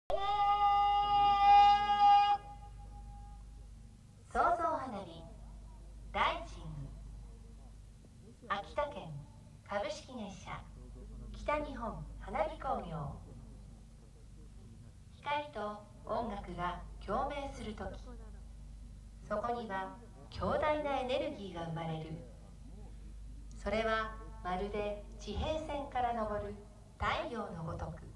創造花火ライジング、秋田県株式会社北日本花火工業。光と音楽が共鳴するとき、そこには強大なエネルギーが生まれる。それはまるで地平線から昇る太陽のごとく。